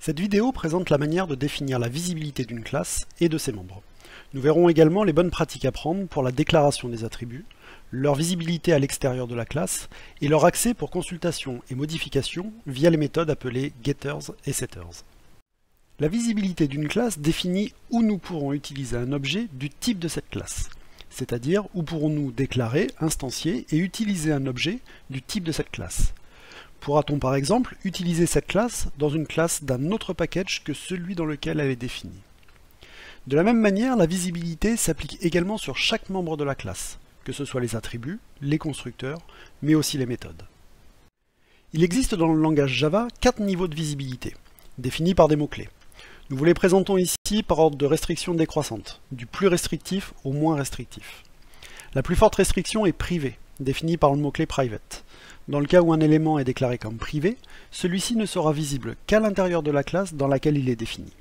Cette vidéo présente la manière de définir la visibilité d'une classe et de ses membres. Nous verrons également les bonnes pratiques à prendre pour la déclaration des attributs, leur visibilité à l'extérieur de la classe et leur accès pour consultation et modification via les méthodes appelées getters et setters. La visibilité d'une classe définit où nous pourrons utiliser un objet du type de cette classe, c'est-à-dire où pourrons-nous déclarer, instancier et utiliser un objet du type de cette classe. Pourra-t-on par exemple utiliser cette classe dans une classe d'un autre package que celui dans lequel elle est définie? De la même manière, la visibilité s'applique également sur chaque membre de la classe, que ce soit les attributs, les constructeurs, mais aussi les méthodes. Il existe dans le langage Java 4 niveaux de visibilité, définis par des mots-clés. Nous vous les présentons ici par ordre de restriction décroissante, du plus restrictif au moins restrictif. La plus forte restriction est privée, définie par le mot-clé private. Dans le cas où un élément est déclaré comme privé, celui-ci ne sera visible qu'à l'intérieur de la classe dans laquelle il est défini.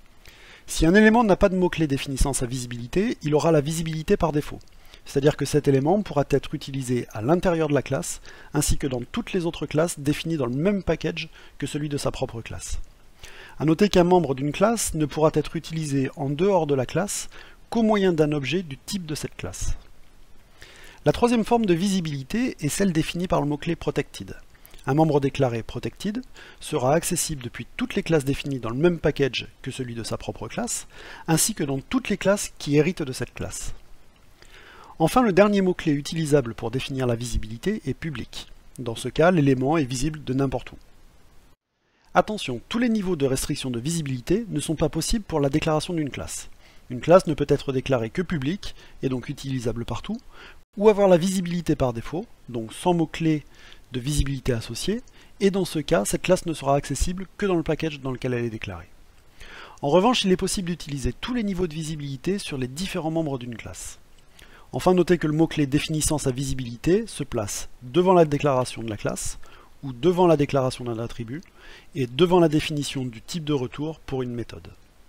Si un élément n'a pas de mot-clé définissant sa visibilité, il aura la visibilité par défaut. C'est-à-dire que cet élément pourra être utilisé à l'intérieur de la classe, ainsi que dans toutes les autres classes définies dans le même package que celui de sa propre classe. À noter qu'un membre d'une classe ne pourra être utilisé en dehors de la classe qu'au moyen d'un objet du type de cette classe. La troisième forme de visibilité est celle définie par le mot-clé protected. Un membre déclaré protected sera accessible depuis toutes les classes définies dans le même package que celui de sa propre classe, ainsi que dans toutes les classes qui héritent de cette classe. Enfin, le dernier mot-clé utilisable pour définir la visibilité est public. Dans ce cas, l'élément est visible de n'importe où. Attention, tous les niveaux de restriction de visibilité ne sont pas possibles pour la déclaration d'une classe. Une classe ne peut être déclarée que publique, et donc utilisable partout, ou avoir la visibilité par défaut, donc sans mot-clé de visibilité associé, et dans ce cas, cette classe ne sera accessible que dans le package dans lequel elle est déclarée. En revanche, il est possible d'utiliser tous les niveaux de visibilité sur les différents membres d'une classe. Enfin, notez que le mot-clé définissant sa visibilité se place devant la déclaration de la classe, ou devant la déclaration d'un attribut, et devant la définition du type de retour pour une méthode.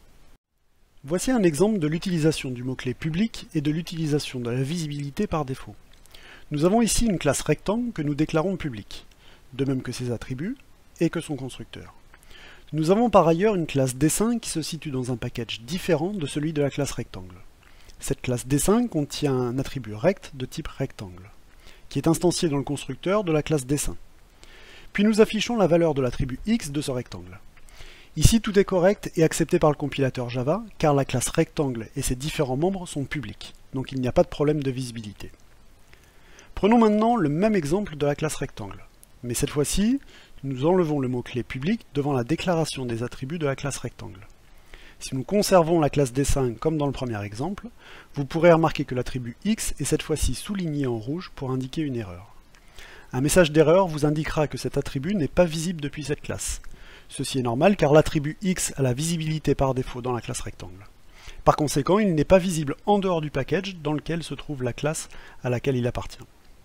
Voici un exemple de l'utilisation du mot-clé public et de l'utilisation de la visibilité par défaut. Nous avons ici une classe rectangle que nous déclarons publique, de même que ses attributs et que son constructeur. Nous avons par ailleurs une classe dessin qui se situe dans un package différent de celui de la classe rectangle. Cette classe dessin contient un attribut rect de type rectangle, qui est instancié dans le constructeur de la classe dessin. Puis nous affichons la valeur de l'attribut x de ce rectangle. Ici tout est correct et accepté par le compilateur Java, car la classe rectangle et ses différents membres sont publics, donc il n'y a pas de problème de visibilité. Prenons maintenant le même exemple de la classe rectangle, mais cette fois-ci, nous enlevons le mot-clé public devant la déclaration des attributs de la classe rectangle. Si nous conservons la classe dessin comme dans le premier exemple, vous pourrez remarquer que l'attribut x est cette fois-ci souligné en rouge pour indiquer une erreur. Un message d'erreur vous indiquera que cet attribut n'est pas visible depuis cette classe. Ceci est normal car l'attribut x a la visibilité par défaut dans la classe rectangle. Par conséquent, il n'est pas visible en dehors du package dans lequel se trouve la classe à laquelle il appartient.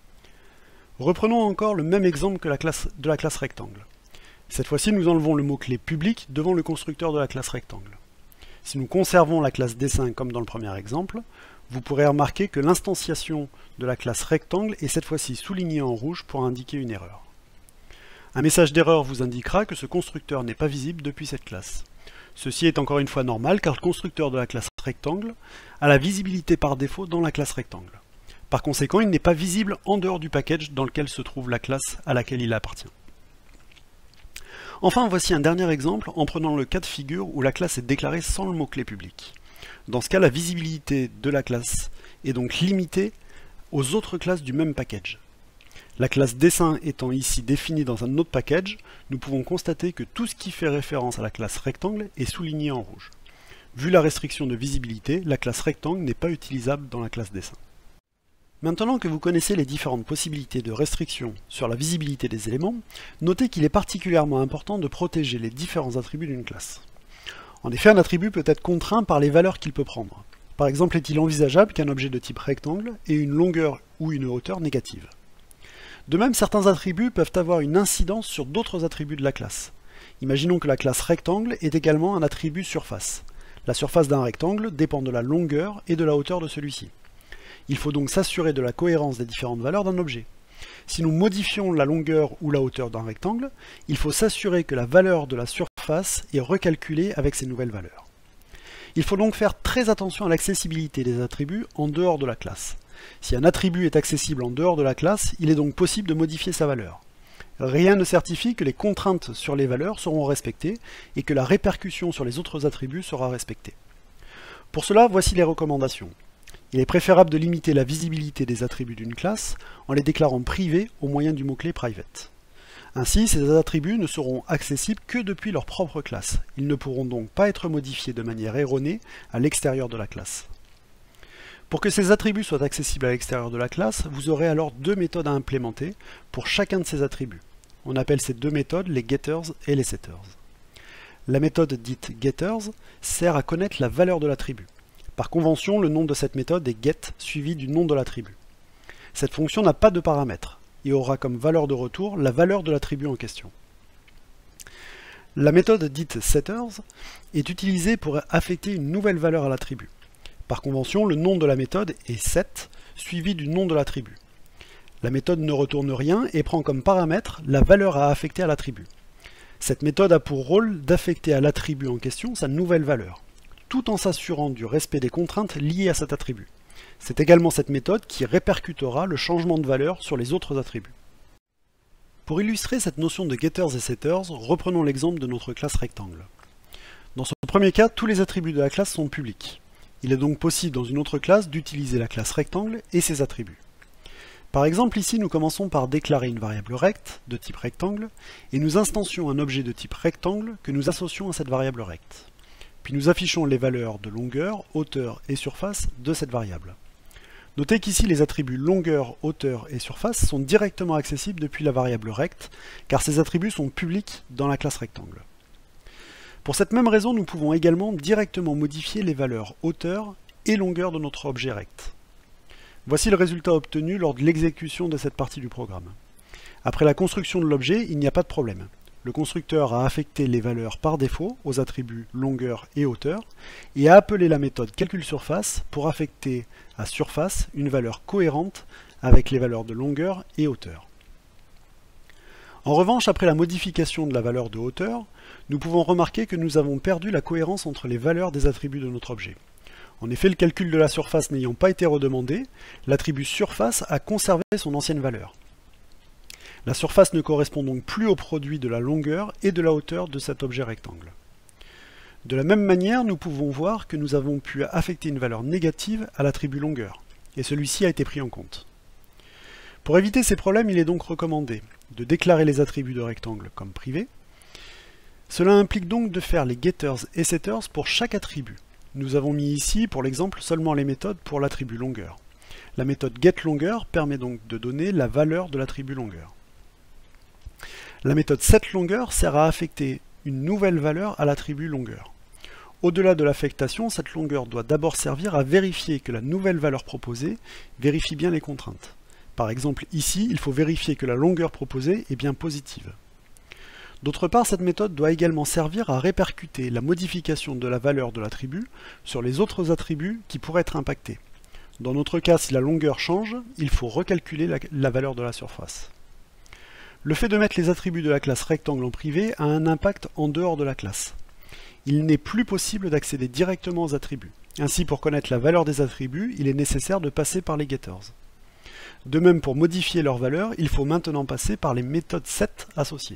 Reprenons encore le même exemple que de la classe rectangle. Cette fois-ci, nous enlevons le mot-clé public devant le constructeur de la classe rectangle. Si nous conservons la classe dessin comme dans le premier exemple, vous pourrez remarquer que l'instanciation de la classe rectangle est cette fois-ci soulignée en rouge pour indiquer une erreur. Un message d'erreur vous indiquera que ce constructeur n'est pas visible depuis cette classe. Ceci est encore une fois normal car le constructeur de la classe rectangle a la visibilité par défaut dans la classe rectangle. Par conséquent, il n'est pas visible en dehors du package dans lequel se trouve la classe à laquelle il appartient. Enfin, voici un dernier exemple en prenant le cas de figure où la classe est déclarée sans le mot-clé public. Dans ce cas, la visibilité de la classe est donc limitée aux autres classes du même package. La classe dessin étant ici définie dans un autre package, nous pouvons constater que tout ce qui fait référence à la classe rectangle est souligné en rouge. Vu la restriction de visibilité, la classe rectangle n'est pas utilisable dans la classe dessin. Maintenant que vous connaissez les différentes possibilités de restriction sur la visibilité des éléments, notez qu'il est particulièrement important de protéger les différents attributs d'une classe. En effet, un attribut peut être contraint par les valeurs qu'il peut prendre. Par exemple, est-il envisageable qu'un objet de type rectangle ait une longueur ou une hauteur négative? De même, certains attributs peuvent avoir une incidence sur d'autres attributs de la classe. Imaginons que la classe rectangle est également un attribut surface. La surface d'un rectangle dépend de la longueur et de la hauteur de celui-ci. Il faut donc s'assurer de la cohérence des différentes valeurs d'un objet. Si nous modifions la longueur ou la hauteur d'un rectangle, il faut s'assurer que la valeur de la surface est recalculée avec ces nouvelles valeurs. Il faut donc faire très attention à l'accessibilité des attributs en dehors de la classe. Si un attribut est accessible en dehors de la classe, il est donc possible de modifier sa valeur. Rien ne certifie que les contraintes sur les valeurs seront respectées et que la répercussion sur les autres attributs sera respectée. Pour cela, voici les recommandations. Il est préférable de limiter la visibilité des attributs d'une classe en les déclarant privés au moyen du mot-clé private. Ainsi, ces attributs ne seront accessibles que depuis leur propre classe. Ils ne pourront donc pas être modifiés de manière erronée à l'extérieur de la classe. Pour que ces attributs soient accessibles à l'extérieur de la classe, vous aurez alors deux méthodes à implémenter pour chacun de ces attributs. On appelle ces deux méthodes les getters et les setters. La méthode dite getters sert à connaître la valeur de l'attribut. Par convention, le nom de cette méthode est get suivi du nom de l'attribut. Cette fonction n'a pas de paramètres et aura comme valeur de retour la valeur de l'attribut en question. La méthode dite setters est utilisée pour affecter une nouvelle valeur à l'attribut. Par convention, le nom de la méthode est set suivi du nom de l'attribut. La méthode ne retourne rien et prend comme paramètre la valeur à affecter à l'attribut. Cette méthode a pour rôle d'affecter à l'attribut en question sa nouvelle valeur, tout en s'assurant du respect des contraintes liées à cet attribut. C'est également cette méthode qui répercutera le changement de valeur sur les autres attributs. Pour illustrer cette notion de getters et setters, reprenons l'exemple de notre classe rectangle. Dans ce premier cas, tous les attributs de la classe sont publics. Il est donc possible dans une autre classe d'utiliser la classe rectangle et ses attributs. Par exemple, ici, nous commençons par déclarer une variable rect de type rectangle et nous instancions un objet de type rectangle que nous associons à cette variable rect. Puis nous affichons les valeurs de longueur, hauteur et surface de cette variable. Notez qu'ici les attributs longueur, hauteur et surface sont directement accessibles depuis la variable rect, car ces attributs sont publics dans la classe rectangle. Pour cette même raison, nous pouvons également directement modifier les valeurs hauteur et longueur de notre objet rect. Voici le résultat obtenu lors de l'exécution de cette partie du programme. Après la construction de l'objet, il n'y a pas de problème. Le constructeur a affecté les valeurs par défaut aux attributs longueur et hauteur et a appelé la méthode calculSurface pour affecter à surface une valeur cohérente avec les valeurs de longueur et hauteur. En revanche, après la modification de la valeur de hauteur, nous pouvons remarquer que nous avons perdu la cohérence entre les valeurs des attributs de notre objet. En effet, le calcul de la surface n'ayant pas été redemandé, l'attribut surface a conservé son ancienne valeur. La surface ne correspond donc plus au produit de la longueur et de la hauteur de cet objet rectangle. De la même manière, nous pouvons voir que nous avons pu affecter une valeur négative à l'attribut longueur, et celui-ci a été pris en compte. Pour éviter ces problèmes, il est donc recommandé de déclarer les attributs de rectangle comme privés. Cela implique donc de faire les getters et setters pour chaque attribut. Nous avons mis ici, pour l'exemple, seulement les méthodes pour l'attribut longueur. La méthode getLongueur permet donc de donner la valeur de l'attribut longueur. La méthode setLongueur sert à affecter une nouvelle valeur à l'attribut longueur. Au-delà de l'affectation, cette longueur doit d'abord servir à vérifier que la nouvelle valeur proposée vérifie bien les contraintes. Par exemple, ici, il faut vérifier que la longueur proposée est bien positive. D'autre part, cette méthode doit également servir à répercuter la modification de la valeur de l'attribut sur les autres attributs qui pourraient être impactés. Dans notre cas, si la longueur change, il faut recalculer la valeur de la surface. Le fait de mettre les attributs de la classe rectangle en privé a un impact en dehors de la classe. Il n'est plus possible d'accéder directement aux attributs. Ainsi, pour connaître la valeur des attributs, il est nécessaire de passer par les getters. De même, pour modifier leur valeur, il faut maintenant passer par les méthodes set associées.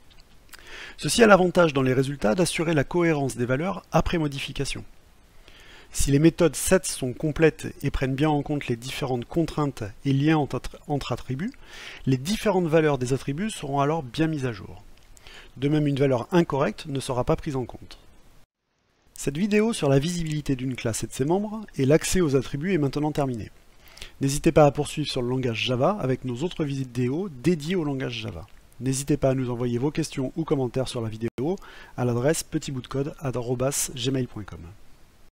Ceci a l'avantage dans les résultats d'assurer la cohérence des valeurs après modification. Si les méthodes set sont complètes et prennent bien en compte les différentes contraintes et liens entre attributs, les différentes valeurs des attributs seront alors bien mises à jour. De même, une valeur incorrecte ne sera pas prise en compte. Cette vidéo sur la visibilité d'une classe et de ses membres et l'accès aux attributs est maintenant terminée. N'hésitez pas à poursuivre sur le langage Java avec nos autres vidéos dédiées au langage Java. N'hésitez pas à nous envoyer vos questions ou commentaires sur la vidéo à l'adresse petitboutdecode@gmail.com.